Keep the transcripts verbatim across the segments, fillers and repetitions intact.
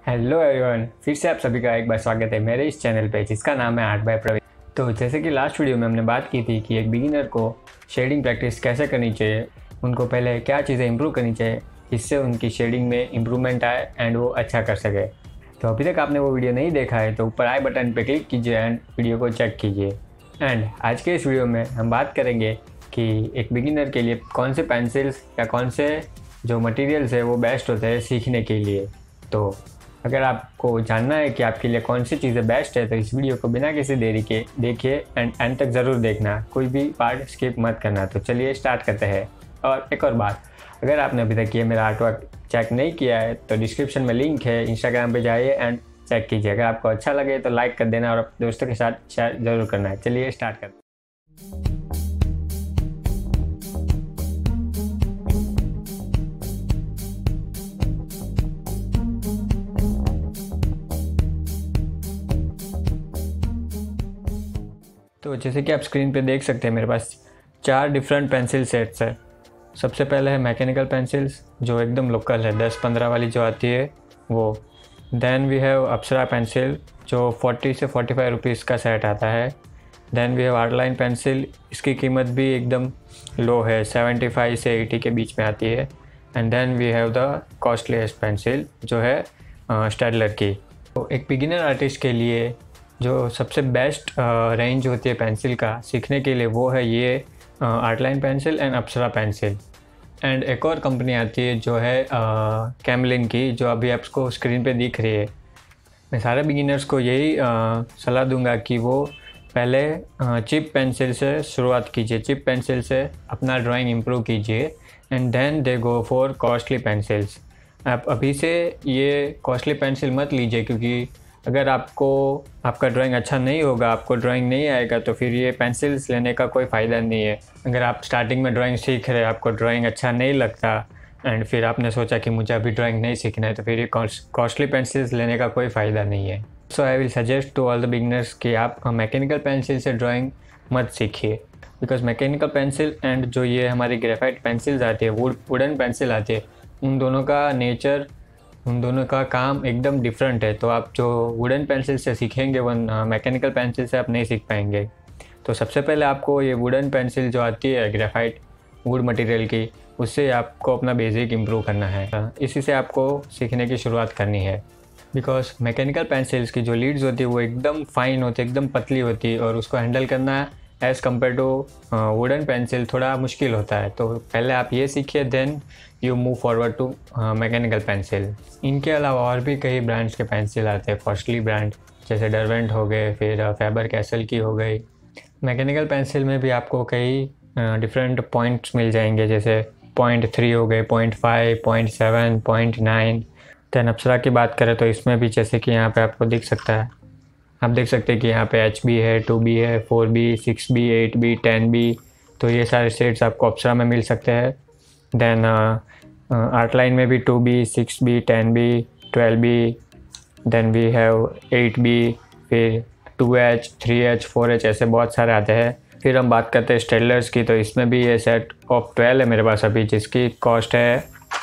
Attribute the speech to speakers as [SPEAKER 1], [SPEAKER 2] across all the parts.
[SPEAKER 1] Hello everyone, फिर से आप सभी का एक बार स्वागत है मेरे इस चैनल पे जिसका नाम है आर्ट बाय प्रवीण। तो जैसे कि लास्ट वीडियो में हमने बात की थी कि एक बिगिनर को शेडिंग प्रैक्टिस कैसे करनी चाहिए, उनको पहले क्या चीज़ें इंप्रूव करनी चाहिए जिससे उनकी शेडिंग में इम्प्रूवमेंट आए एंड वो अच्छा कर सके। तो अभी तक आपने वो वीडियो नहीं देखा है तो ऊपर आई बटन पर क्लिक कीजिए एंड वीडियो को चेक कीजिए। एंड आज के इस वीडियो में हम बात करेंगे कि एक बिगिनर के लिए कौन से पेंसिल्स या कौन से जो मटेरियल्स है वो बेस्ट होते हैं सीखने के लिए। तो अगर आपको जानना है कि आपके लिए कौन सी चीज़ें बेस्ट है तो इस वीडियो को बिना किसी देरी के देखिए एंड एंड तक ज़रूर देखना, कोई भी पार्ट स्किप मत करना। तो चलिए स्टार्ट करते हैं। और एक और बात, अगर आपने अभी तक ये मेरा आर्टवर्क चेक नहीं किया है तो डिस्क्रिप्शन में लिंक है, इंस्टाग्राम पे जाइए एंड चेक कीजिए। अगर आपको अच्छा लगे तो लाइक कर देना और अपने दोस्तों के साथ शेयर ज़रूर करना है। चलिए स्टार्ट करते हैं। तो जैसे कि आप स्क्रीन पे देख सकते हैं मेरे पास चार डिफरेंट पेंसिल सेट्स है। सबसे पहले है मैकेनिकल पेंसिल्स जो एकदम लोकल है, दस पंद्रह वाली जो आती है वो। Then we have Apsara pencil जो चालीस से पैंतालीस रुपीस का सेट आता है। Then we have art line pencil, इसकी कीमत भी एकदम लो है, पचहत्तर से अस्सी के बीच में आती है। And then we have the costliest pencil जो है स्टेडलर की। तो एक बिगिनर आर्टिस्ट के लिए जो सबसे बेस्ट रेंज होती है पेंसिल का सीखने के लिए वो है ये art line pencil and Apsara pencil. And एक और कंपनी आती है जो है कैमलिन की, जो अभी आपको स्क्रीन पे दिख रही है। मैं सारे बिगिनर्स को यही सलाह दूंगा कि वो पहले चिप पेंसिल से शुरुआत कीजिए, चिप पेंसिल से अपना ड्राइंग इम्प्रूव कीजिए and then they go for costly pencils. आप अभी से ये कॉस्टली पेंसिल मत लीजिए क्योंकि अगर आपको आपका ड्राइंग अच्छा नहीं होगा, आपको ड्राइंग नहीं आएगा तो फिर ये पेंसिल्स लेने का कोई फ़ायदा नहीं है। अगर आप स्टार्टिंग में ड्राइंग सीख रहे हैं, आपको ड्राइंग अच्छा नहीं लगता एंड फिर आपने सोचा कि मुझे अभी ड्राइंग नहीं सीखना है तो फिर ये कॉस्टली पेंसिल्स लेने का कोई फ़ायदा नहीं है। So I will suggest to all the beginners कि आप मैकेनिकल पेंसिल से ड्राइंग मत सीखिए, बिकॉज मैकेनिकल पेंसिल एंड जो ये हमारी ग्रेफाइट पेंसिल्स आती है, वुड वुडन पेंसिल आती है, उन दोनों का नेचर, उन दोनों का काम एकदम डिफरेंट है। तो आप जो वुडन पेंसिल से सीखेंगे वो मैकेनिकल पेंसिल से आप नहीं सीख पाएंगे। तो सबसे पहले आपको ये वुडन पेंसिल जो आती है ग्रेफाइट वुड मटेरियल की, उससे आपको अपना बेसिक इम्प्रूव करना है, इसी से आपको सीखने की शुरुआत करनी है। बिकॉज मैकेनिकल पेंसिल्स की जो लीड्स होती है वो एकदम फाइन होती है, एकदम पतली होती है और उसको हैंडल करना as compare to wooden pencil थोड़ा मुश्किल होता है। तो पहले आप ये सीखिए, then you move forward to mechanical pencil. इनके अलावा और भी कई ब्रांड्स के पेंसिल आते हैं, कॉस्टली ब्रांड जैसे डरवेंट हो गए, फिर फैबर कैसल की हो गई। मैकेनिकल पेंसिल में भी आपको कई डिफरेंट पॉइंट्स मिल जाएंगे, जैसे पॉइंट थ्री हो गए, point five, point seven, point nine. Then Apsara की बात करें तो इसमें भी जैसे कि यहाँ पे आपको दिख सकता है, आप देख सकते हैं कि यहाँ पे एच बी है, टू बी है, four B, six B, eight B, ten B. तो ये सारे शेड्स आपको अप्सरा में मिल सकते हैं। देन आर्ट लाइन में भी two B, six B, ten B, twelve B, then we have eight B, फिर two H, three H, four H, ऐसे बहुत सारे आते हैं। फिर हम बात करते हैं स्टेडलर्स की, तो इसमें भी ये सेट ऑफ ट्वेल्व है मेरे पास अभी, जिसकी कॉस्ट है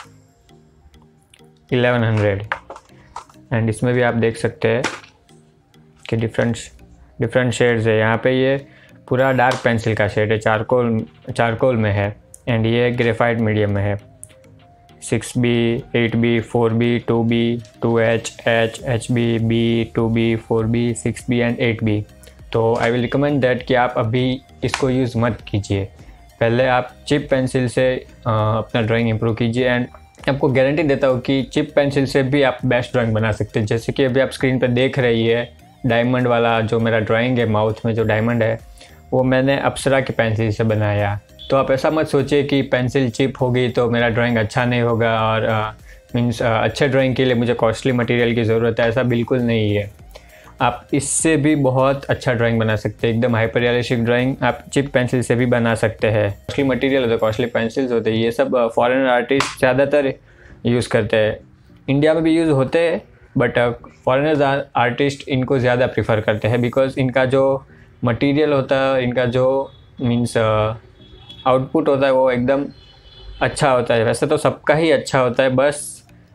[SPEAKER 1] इलेवन हंड्रेड। एंड इसमें भी आप देख सकते हैं कि डिफरेंट डिफरेंट शेड्स है। यहाँ पे ये पूरा डार्क पेंसिल का शेड है, चारकोल चारकोल में है, एंड ये ग्रेफाइट मीडियम में है। Six B, eight B, four B, two B, two H, H, H B, B, two B, four B, six B and eight B. तो I will recommend that कि आप अभी इसको यूज़ मत कीजिए, पहले आप चिप पेंसिल से आ, अपना ड्राइंग इम्प्रूव कीजिए। एंड आपको गारंटी देता हूँ कि चिप पेंसिल से भी आप बेस्ट ड्राइंग बना सकते हैं। जैसे कि अभी आप स्क्रीन पर देख रही है डायमंड वाला जो मेरा ड्राइंग है, माउथ में जो डायमंड है वो मैंने अप्सरा की पेंसिल से बनाया। तो आप ऐसा मत सोचिए कि पेंसिल चिप होगी तो मेरा ड्राइंग अच्छा नहीं होगा और मीन्स अच्छे ड्राइंग के लिए मुझे कॉस्टली मटेरियल की ज़रूरत है, ऐसा बिल्कुल नहीं है। आप इससे भी बहुत अच्छा ड्राइंग बना सकते हैं, एकदम हाइपर रियलिस्टिक ड्राइंग आप चिप पेंसिल से भी बना सकते हैं। कॉस्टली मटेरियल होते हैं, कॉस्टली पेंसिल्स होते हैं, ये सब फॉरेन आर्टिस्ट ज़्यादातर यूज़ करते हैं। इंडिया में भी यूज़ होते हैं बट फॉरेनर्स आर्टिस्ट इनको ज़्यादा प्रीफर करते हैं, बिकॉज इनका जो मटेरियल होता है, इनका जो मीन्स आउटपुट होता है वो एकदम अच्छा होता है। वैसे तो सबका ही अच्छा होता है, बस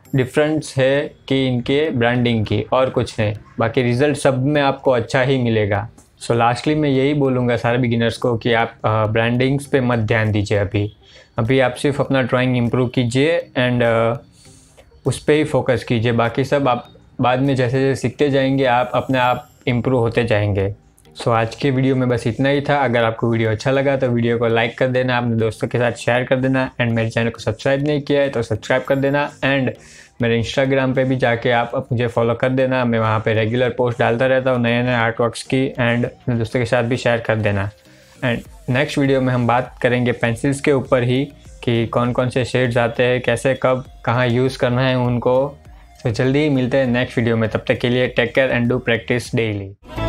[SPEAKER 1] डिफरेंस है कि इनके ब्रांडिंग की, और कुछ नहीं। बाकी रिज़ल्ट सब में आपको अच्छा ही मिलेगा। सो लास्टली मैं यही बोलूँगा सारे बिगिनर्स को कि आप ब्रांडिंग्स पे मत ध्यान दीजिए। अभी अभी आप सिर्फ अपना ड्राइंग इम्प्रूव कीजिए एंड उस पर ही फोकस कीजिए। बाकी सब आप बाद में जैसे जैसे सीखते जाएंगे आप अपने आप इम्प्रूव होते जाएंगे। सो so, आज के वीडियो में बस इतना ही था। अगर आपको वीडियो अच्छा लगा तो वीडियो को लाइक कर देना, अपने दोस्तों के साथ शेयर कर देना एंड मेरे चैनल को सब्सक्राइब नहीं किया है तो सब्सक्राइब कर देना एंड मेरे इंस्टाग्राम पे भी जाके आप मुझे फॉलो कर देना। मैं वहाँ पे रेगुलर पोस्ट डालता रहता हूँ नए नए आर्ट वर्क्स की एंड अपने दोस्तों के साथ भी शेयर कर देना। एंड नेक्स्ट वीडियो में हम बात करेंगे पेंसिल्स के ऊपर ही कि कौन कौन से शेड्स आते हैं, कैसे कब कहाँ यूज़ करना है उनको। तो जल्दी ही मिलते हैं नेक्स्ट वीडियो में। तब तक के लिए take care and do practice daily.